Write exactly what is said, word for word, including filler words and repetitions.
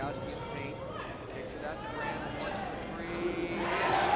Bukowski in the paint. Kicks it out to Graham. Wants the three.